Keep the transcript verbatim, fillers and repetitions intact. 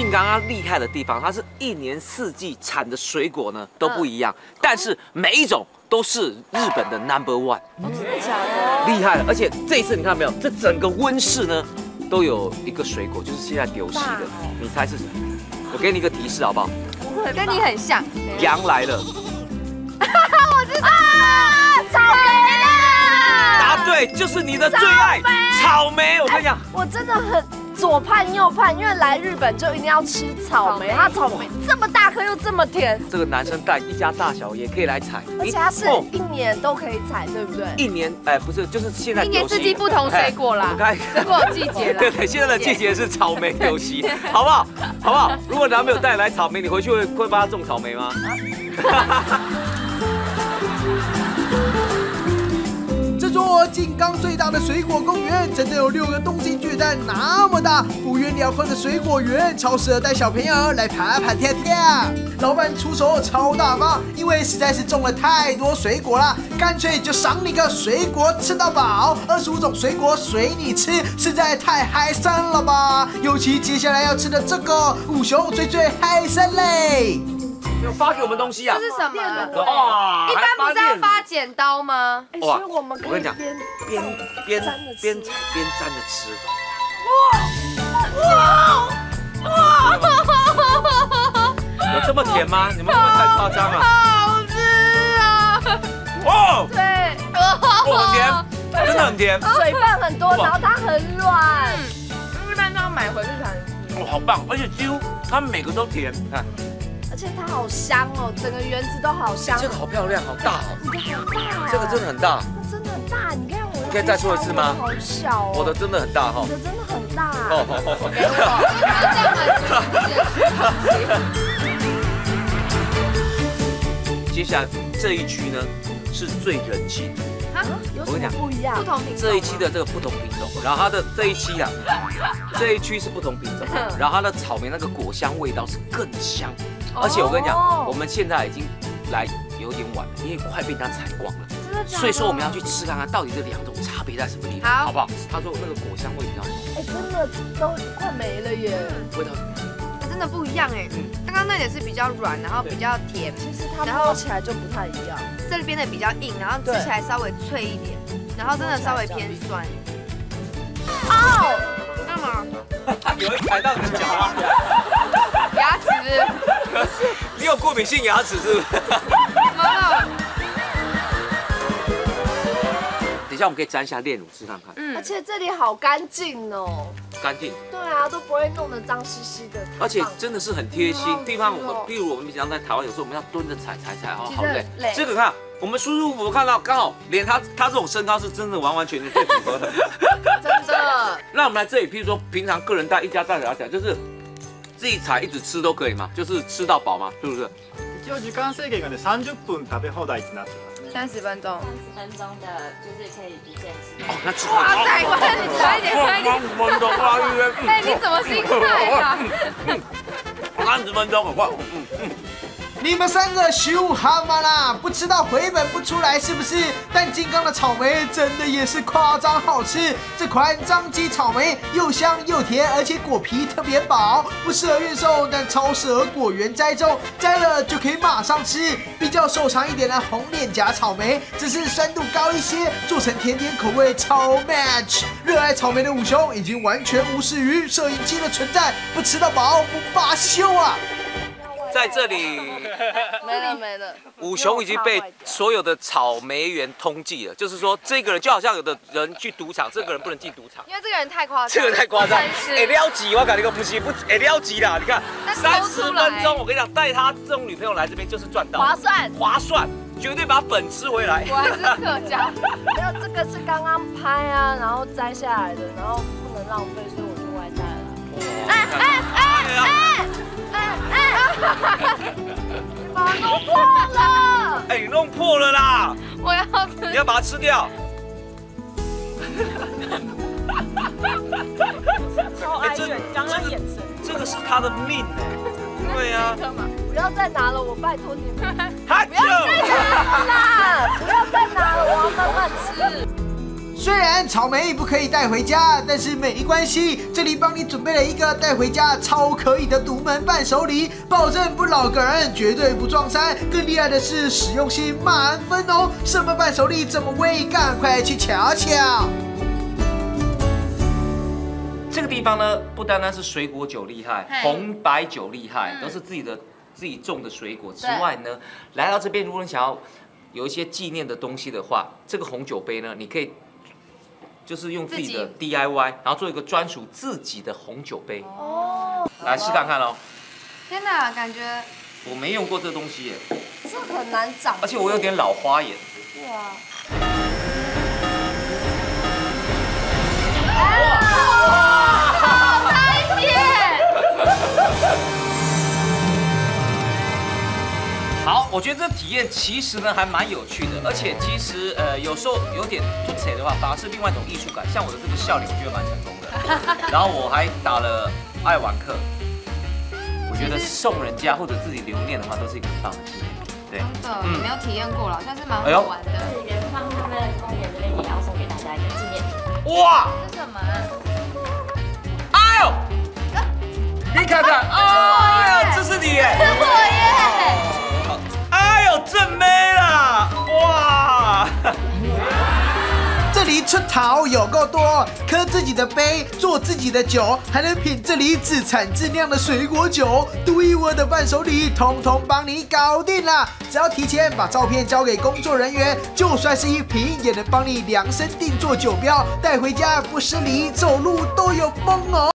静冈它厉害的地方，它是一年四季产的水果呢都不一样，但是每一种都是日本的 number one。 真的假的？ 厉害了！而且这一次你看到没有，这整个温室呢都有一个水果，就是现在流行的，你猜是什么？我给你一个提示好不好？ 跟你很像。 羊来了。 我知道，草莓啦！ 答对，就是你的最爱草莓。我跟你讲， 我真的很左盼右盼，因为来日本就一定要吃草莓。它草莓这么大颗又这么甜， 这个男生带一家大小也可以来采， 而且它是一年都可以采，对不对？ 一年哎，不是，就是现在一年四季不同水果啦，水果季节啦。 对对，现在的季节是草莓柳溪，好不好？好不好？如果男朋友带来草莓，你回去会会帮他种草莓吗？ 这座静冈最大的水果公园，真的有六个东京巨蛋那么大，幅员辽阔的水果园，超适合带小朋友来爬爬跳跳。老板出手超大方，因为实在是种了太多水果啦，干脆就赏你个水果吃到饱，二十五种水果随你吃，实在太嗨森了吧！尤其接下来要吃的这个五熊最最嗨森嘞！ 有发给我们东西啊？ 这是什么？ 哇！ 一般不是要发剪刀吗？ 所以我们可以边边边边采边沾着吃。 哇哇哇！ 有这么甜吗？你们会不会太夸张了？ 好吃啊！ 哦， 对， 哦，很甜，真的很甜， 水分很多，然后它很软。 一般都要买回去才能吃。 哦，好棒！而且几乎它们每个都甜，看。 而且它好香哦，整个园子都好香。 这个好漂亮，好大哦。 你的好大。 这个真的很大。 它真的很大，你看我的。 你可以再说一次吗？ 好小哦。 我的真的很大哈。 你的真的很大。 哦好好好。 给接下来这一区呢是最人气的。 啊？有什么不一样？ 不同品种。 这一期的这个不同品种，然后它的这一期啊，这一区是不同品种，然后它的草莓那个果香味道是更香。而且我跟你讲，我们现在已经来有点晚了，因为快被人家采光了。 真的假的？ 所以说我们要去吃看看，到底这两种差别在什么地方， 好， 好不好？他说那个果香味比较浓。 哎，真的都快没了耶。 味道真的不一样哎。刚刚那也是比较软，然后比较甜， 其实它摸起来就不太一样。 这边的比较硬，然后吃起来稍微脆一点，然后真的稍微偏酸。 哦， 干嘛？ 有人踩到你的脚啊！ 牙齿。 你有过敏性牙齿是不是？ 妈妈。 等一下我们可以沾一下炼乳吃看看。 嗯。而且这里好干净哦。 干净。 对啊，都不会弄得脏兮兮的。 而且真的是很贴心。地方我们，比如我们平常在台湾，有时候我们要蹲着踩踩踩，好好累。这个看，我们舒舒服服看到，刚好连他他这种身高是真的完完全全最符合的。 真的。 那我们来这里，譬如说平常个人带一家大小来讲，就是自己采一直吃都可以嘛，就是吃到饱嘛，是不是？ 一応時間制限がねさんじゅっぷん食べ放題になってます。 三十分钟。 三十分钟的，就是可以一键吃。 哦，那吃哇塞，快点，快一点，快一点！ 三十分钟，哇， 哎，你什么心态啊？ 三十分钟，很快。嗯嗯。 你们三个羞蛤蟆啦，不吃到回本不出来是不是？但金刚的草莓真的也是夸张好吃，这款张基草莓又香又甜，而且果皮特别薄，不适合运送，但超适合果园栽种，摘了就可以马上吃。比较瘦长一点的红脸颊草莓，只是酸度高一些，做成甜点口味超 match。热爱草莓的五熊已经完全无视于摄影机的存在，不吃到饱不罢休啊！ 在这里， 没了没了。 五熊已经被所有的草莓园通缉了，就是说这个人就好像有的人去赌场，这个人不能进赌场， 因为这个人太夸张， 这个人太夸张，哎撩急，我感觉不行，不哎撩急啦！你看三十分钟，我跟你讲，带他这种女朋友来这边就是赚到， 划算划算，绝对把本吃回来。 我还是客家， 没有这个是刚刚拍啊，然后摘下来的，然后不能浪费，所以我就外带了。哎哎哎哎哎哎！你把它弄破了！ 哎，你弄破了啦！ 我要吃， 你要把它吃掉。 超哀怨，刚刚眼神。 这个是他的命哎。对呀。 不要再拿了，我拜托你们。 不要再拿了啦！不要再拿了，我要慢慢吃。 虽然草莓不可以带回家，但是没关系，这里帮你准备了一个带回家超可以的独门伴手礼，保证不老梗，绝对不撞衫。更厉害的是实用性满分哦！什么伴手礼怎么喂？赶快去瞧瞧。 这个地方呢，不单单是水果酒厉害，红白酒厉害，都是自己的自己种的水果之外呢，来到这边，如果你想要有一些纪念的东西的话，这个红酒杯呢，你可以。就是用自己的 D I Y， 然后做一个专属自己的红酒杯。哦，来试看看喽。 天哪，感觉我没用过这个东西耶。 这很难长， 而且我有点老花眼。 对啊。 哇，好大一片！ 好，我觉得这体验其实呢还蛮有趣的，而且其实呃有时候有点突扯的话，反而是另外一种艺术感。像我的这个笑脸，我觉得蛮成功的。然后我还打了爱玩课，我觉得送人家或者自己留念的话，都是一个很棒的纪念品。对， 真的，没有体验过了，算是蛮好玩的。 元芳他们公园这边也要送给大家一个纪念品。 哇！ 这是什么？ 哎呦！你看看，哎呦，这是你耶！ 是我耶！ 哎呦，正妹啦！哇！ 这里出桃有够多，喝自己的杯，做自己的酒，还能品这里自产自酿的水果酒，独一无二的伴手礼，统统帮你搞定啦！只要提前把照片交给工作人员，就算是一瓶，也能帮你量身定做酒标，带回家不失礼，走路都有风哦。